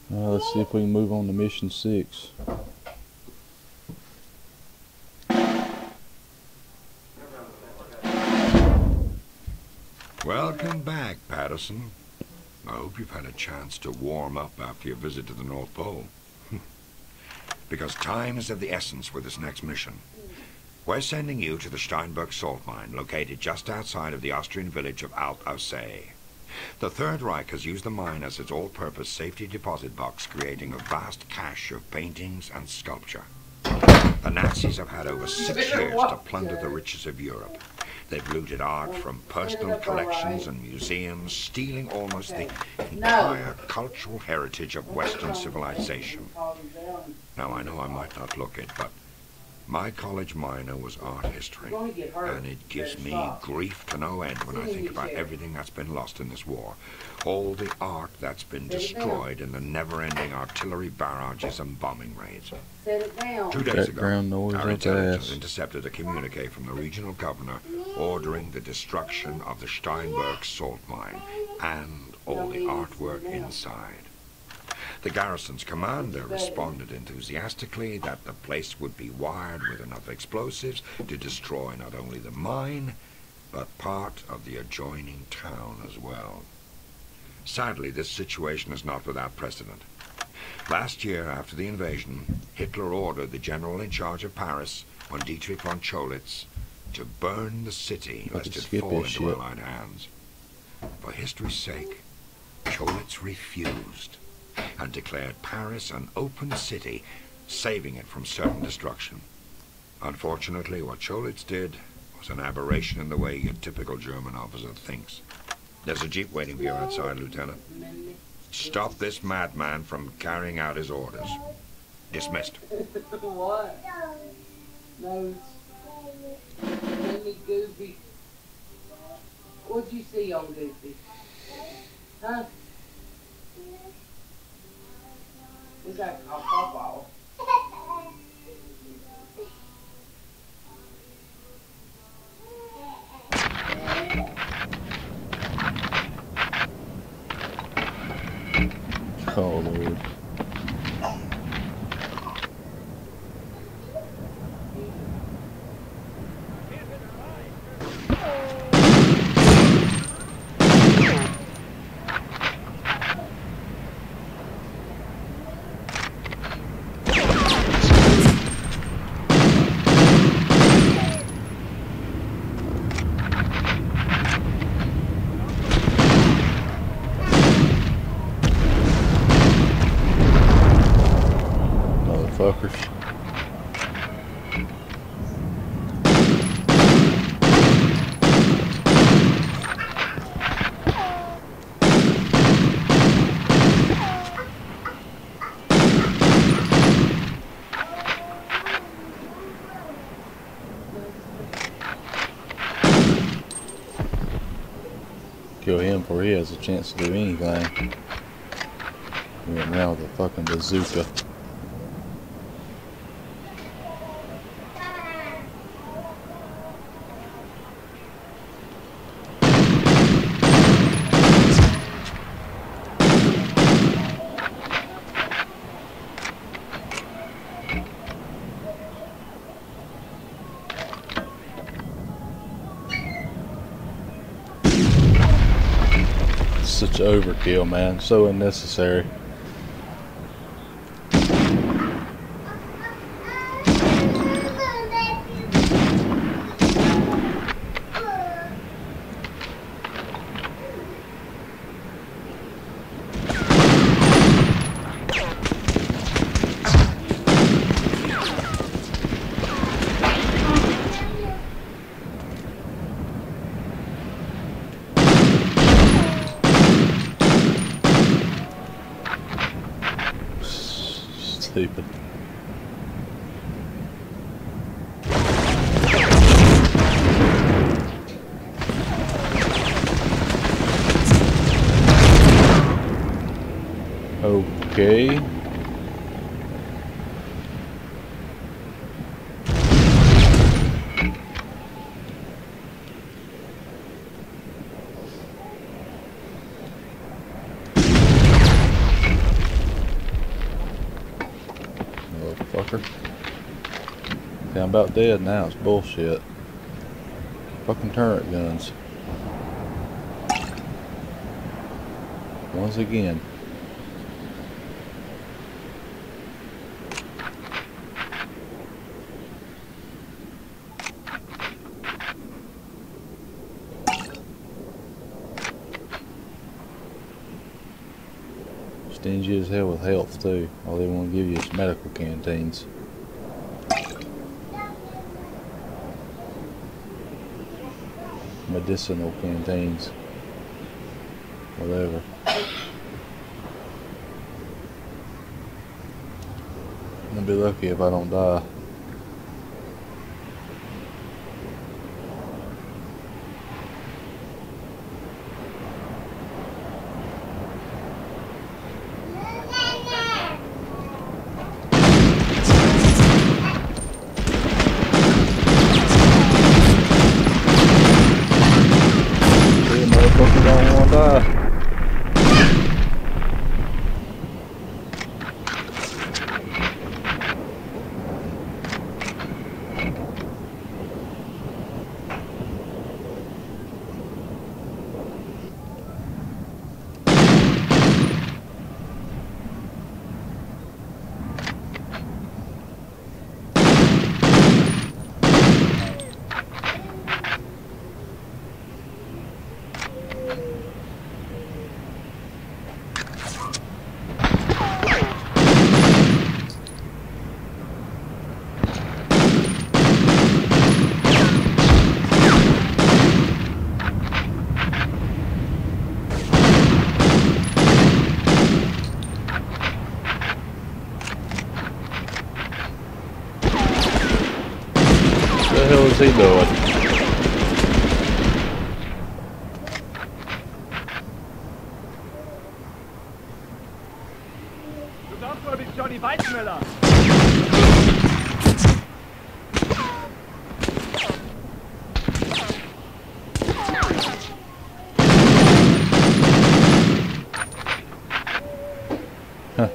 Let's see if we can move on to mission 6. Welcome back, Patterson. I hope you've had a chance to warm up after your visit to the North Pole. Because time is of the essence with this next mission. We're sending you to the Steinberg salt mine, located just outside of the Austrian village of Alt-Aussee. The Third Reich has used the mine as its all-purpose safety deposit box, creating a vast cache of paintings and sculpture. The Nazis have had over 6 years to plunder the riches of Europe. They've looted art from personal collections and museums, stealing almost the entire cultural heritage of Western civilization. Now, I know I might not look it, but my college minor was art history, and it gives me grief to no end when I think about everything that's been lost in this war. All the art that's been destroyed in the never-ending artillery barrages and bombing raids. 2 days ago, our intelligence intercepted a communique from the regional governor ordering the destruction of the Steinberg salt mine and all the artwork inside. The garrison's commander responded enthusiastically that the place would be wired with enough explosives to destroy not only the mine, but part of the adjoining town as well. Sadly, this situation is not without precedent. Last year, after the invasion, Hitler ordered the general in charge of Paris, von Dietrich von Cholitz, to burn the city lest it fall into Allied hands. For history's sake, Cholitz refused and declared Paris an open city, saving it from certain destruction. Unfortunately, what Cholitz did was an aberration in the way your typical German officer thinks. There's a jeep waiting for you outside, Lieutenant. Stop this madman from carrying out his orders. Dismissed. What? No. Goofy. What'd you see on Goofy? Huh? Is that a pop-out? Oh, Lord. Motherfuckers. Kill him before he has a chance to do anything. He went around with a fucking bazooka. Such overkill, man. So unnecessary. Stupid. Okay. motherfucker. Okay, I'm about dead now. It's bullshit. Fucking turret guns. Once again. Stingy as hell with health too. All they want to give you is medical canteens. Medicinal canteens. Whatever. I'll be lucky if I don't die. Motherfucker don't want to die. What the hell is he doing? Du darfst mal mit Johnny Weizmüller. Huh.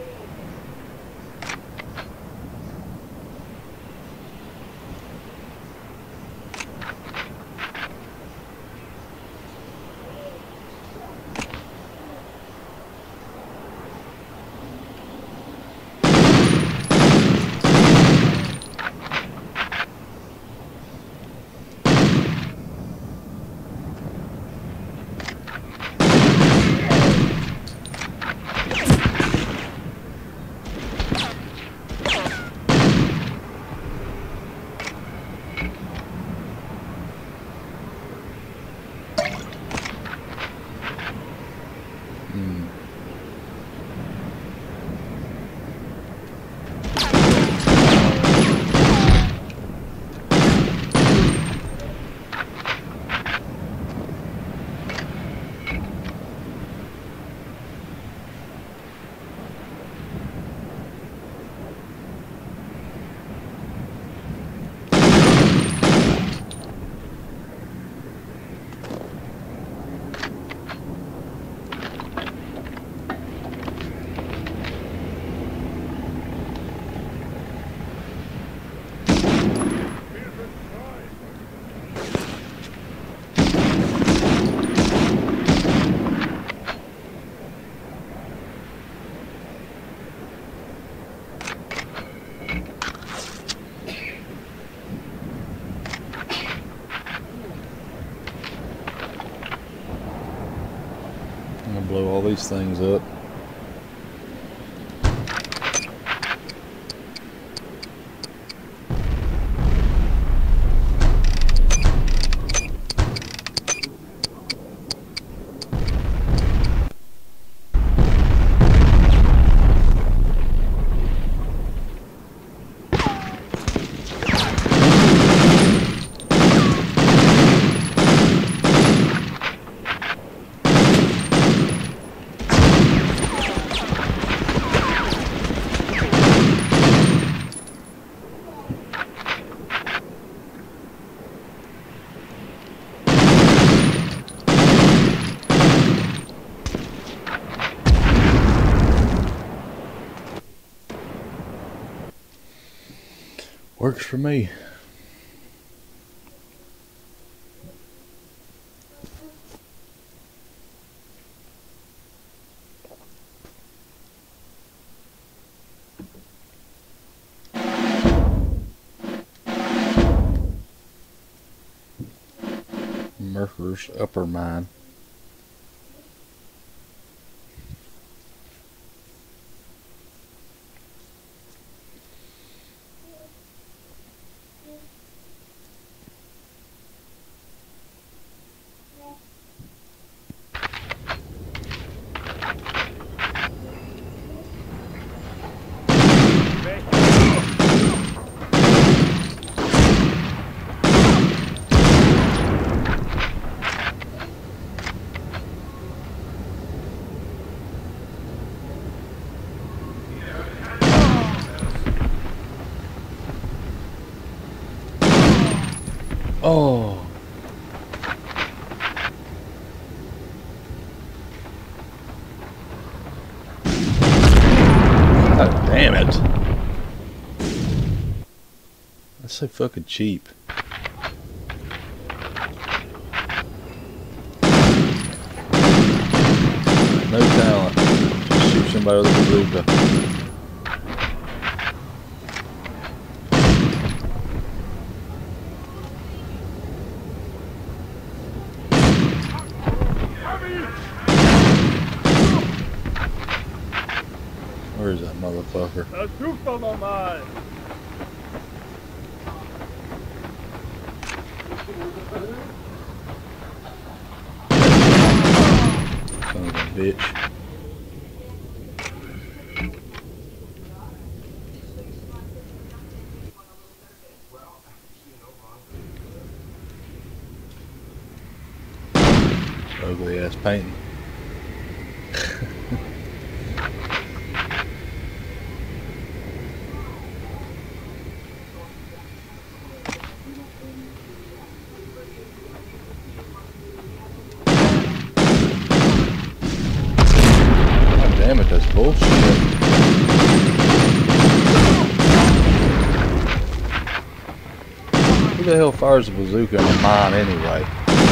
I'm gonna blow all these things up. Works for me. Mercer's Upper Mine. Oh. God damn it. That's so fucking cheap. No talent. Just shoot somebody with a bazooka. Where is that motherfucker? Versuch doch nochmal! Son of a bitch. Ugly ass painting. Damn it, that's bullshit. Who the hell fires a bazooka in a mine anyway?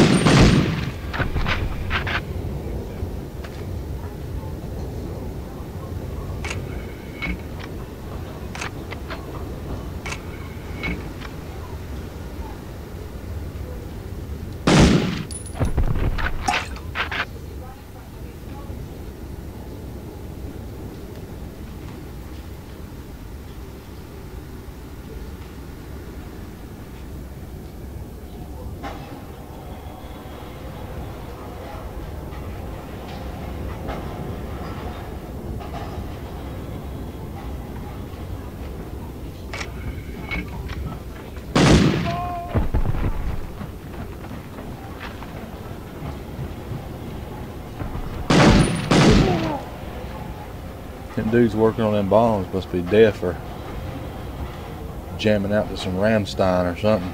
Them dudes working on them bombs must be deaf or jamming out to some Rammstein or something.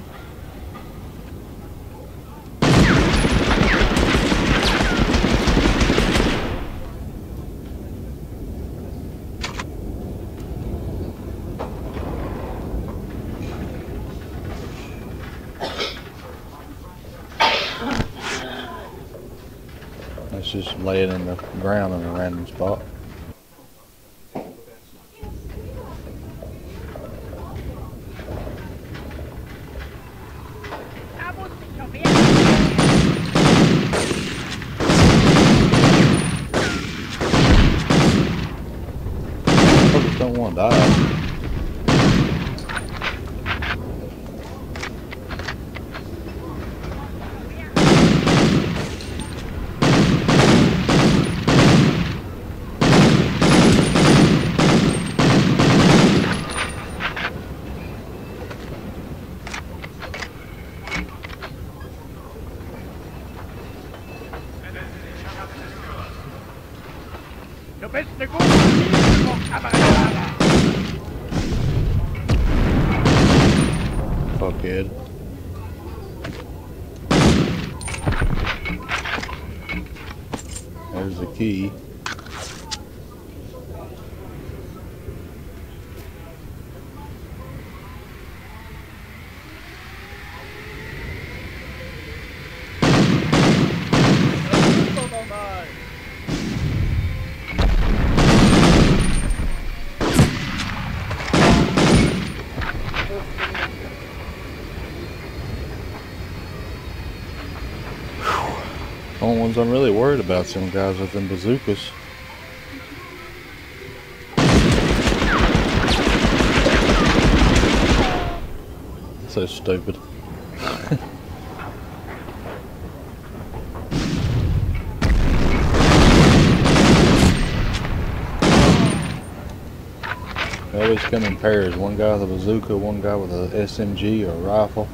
Let's just lay it in the ground in a random spot. Don't want to die. Du bist eine gute Kamera! Fuckhead. There's the key. ones I'm really worried about, some guys with them bazookas. So stupid. They always come in pairs. One guy with a bazooka, one guy with a SMG or a rifle.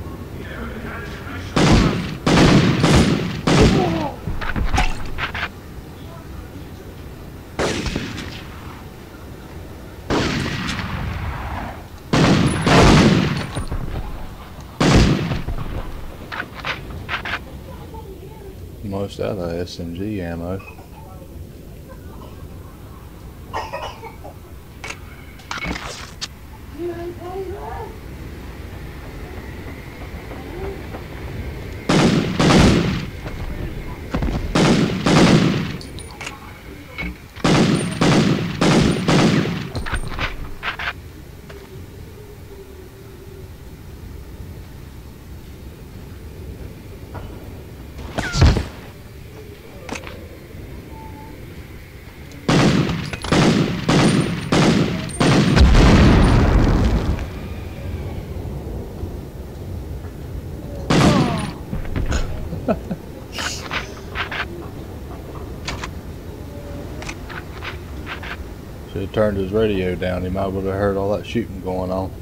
Most out of SMG ammo. Should have turned his radio down. He might would have heard all that shooting going on.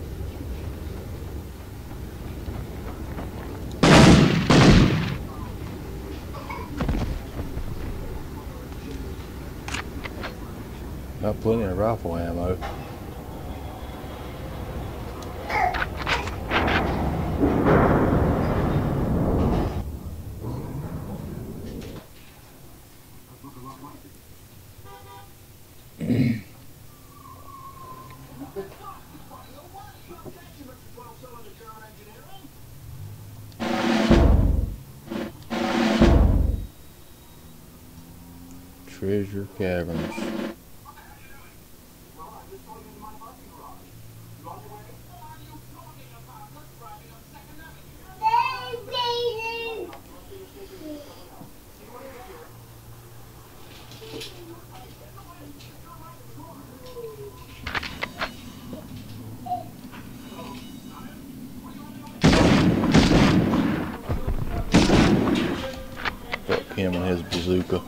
Got plenty of rifle ammo. Treasure Caverns. Fuck him and his bazooka.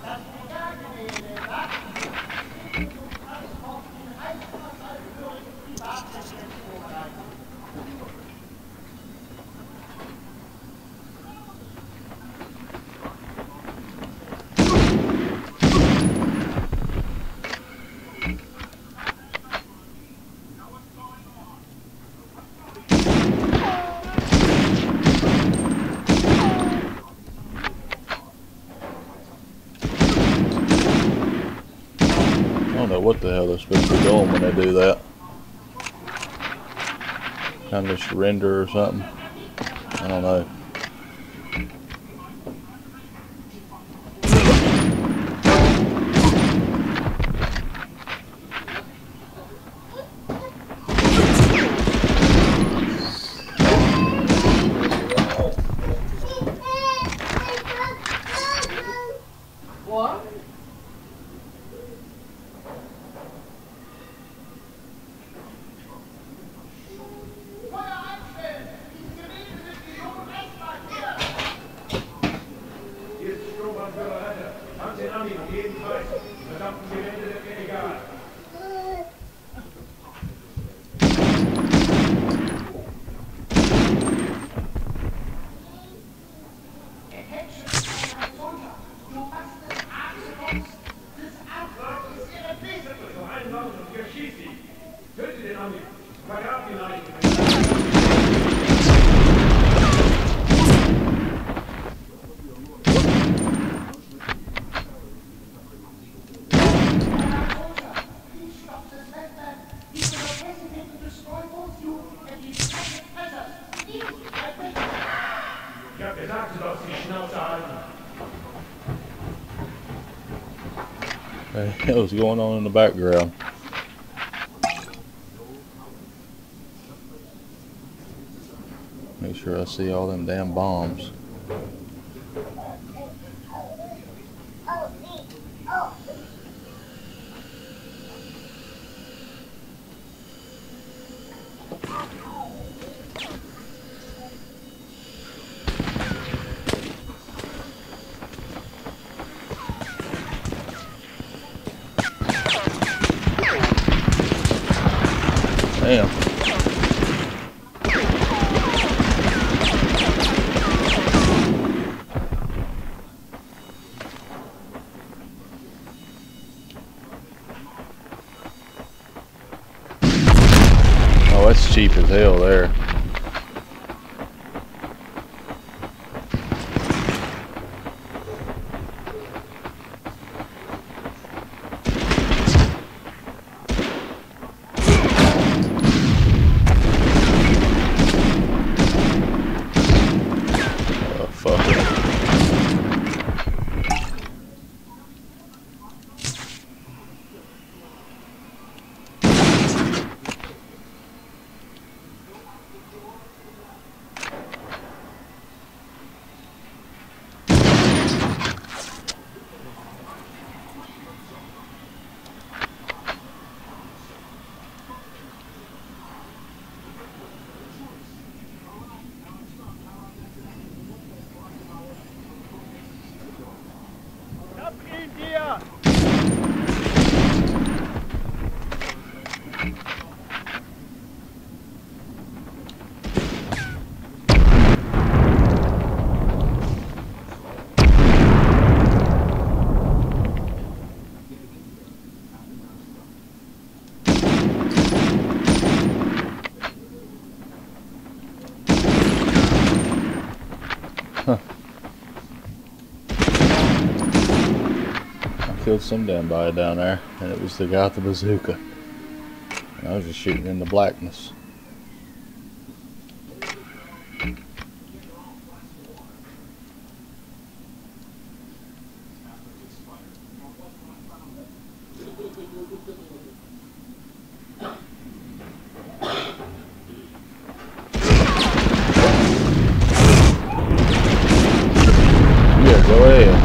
I don't know what the hell they're supposed to be doing when they do that. Kind of surrender or something. I don't know. What? What was going on in the background? Make sure I see all them damn bombs. Damn. Oh, that's cheap as hell there. Oh, fuck it. Ich hab ihn dir! Killed some damn body down there, and it was the guy with the bazooka. And I was just shooting in the blackness. Yeah, go ahead.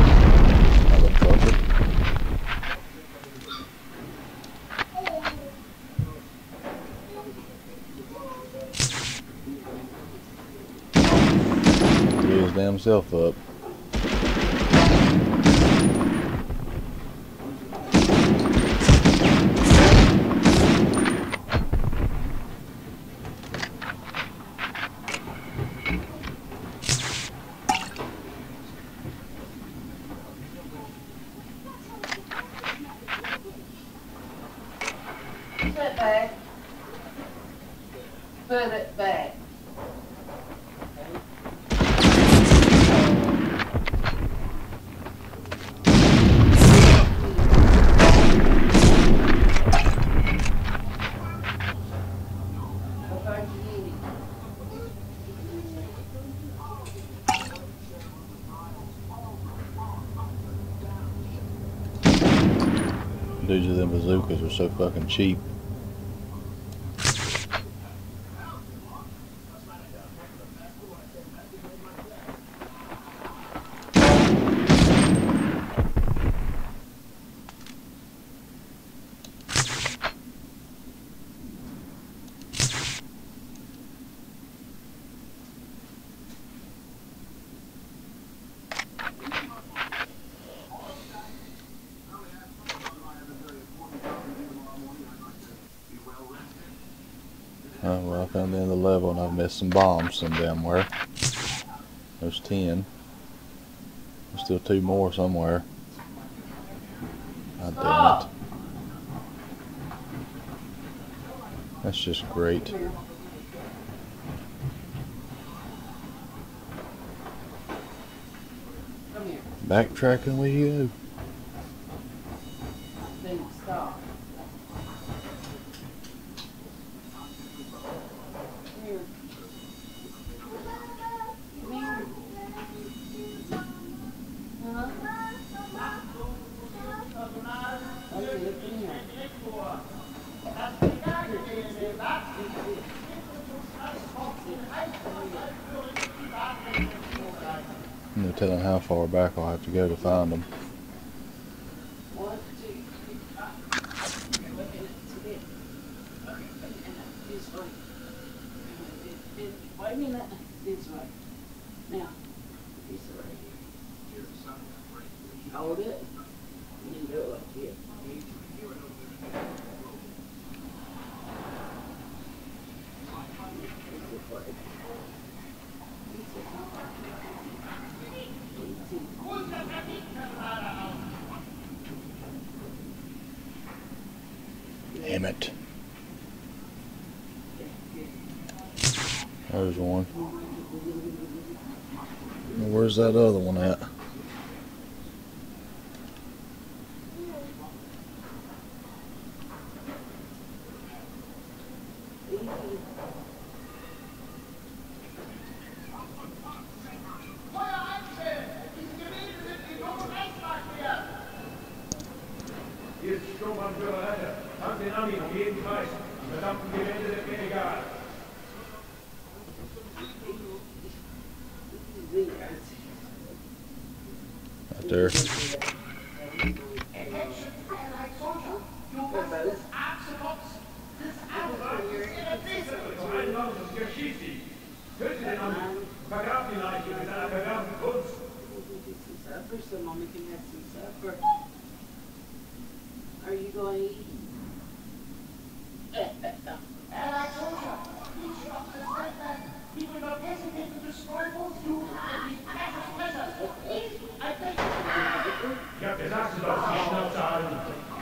Blew his damn self up. Sit back. Put it back. Dudes with them bazookas are so fucking cheap. Oh, well, I found the end of the level and I've missed some bombs some damn where. There's 10. There's still 2 more somewhere. God damn it. That's just great. Come here. Backtracking with you. Then stop. Come here. Come here. Okay, come here. No telling how far back I'll have to go to find them. 1, 2, 3. This way. Wait a minute. This way. Now, this way. Hold it. And then go up here. Damn it. There's one. Where's that other one at? Jetzt schon mal für Leiter. Haben den Ami um jeden Preis. Die verdammten Gewände sind mir egal. Right there. Vergrab die Leiche mit einer verdammten Kunst. So Mommy can have some supper. Are you going to eat? And I told you, each of the setback, he will not hesitate to destroy both you and his precious treasures. Please, I beg you. Ich hab gesagt, sie soll die Schnauze halten.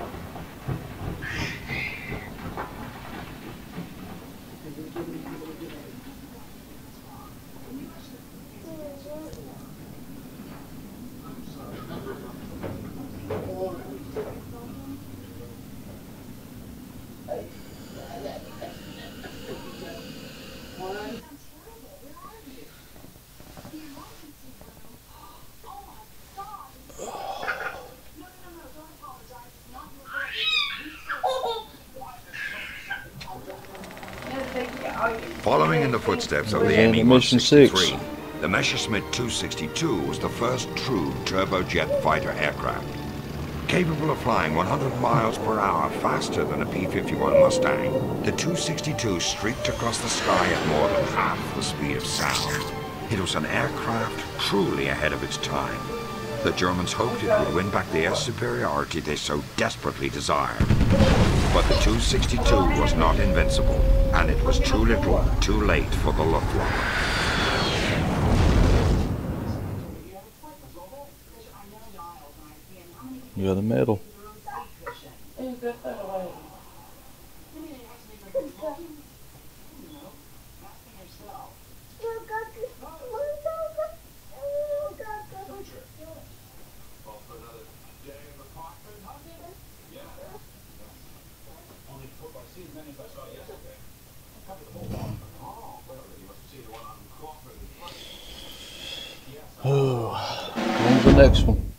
Following in the footsteps of the Mission 6. ME-163, the Messerschmitt 262 was the first true turbojet fighter aircraft. Capable of flying 100 miles per hour faster than a P-51 Mustang, the 262 streaked across the sky at more than half the speed of sound. It was an aircraft truly ahead of its time. The Germans hoped it would win back the air superiority they so desperately desired. But the 262 was not invincible, and it was too little, too late for the Luftwaffe. You got the medal. Oh, on to the next one.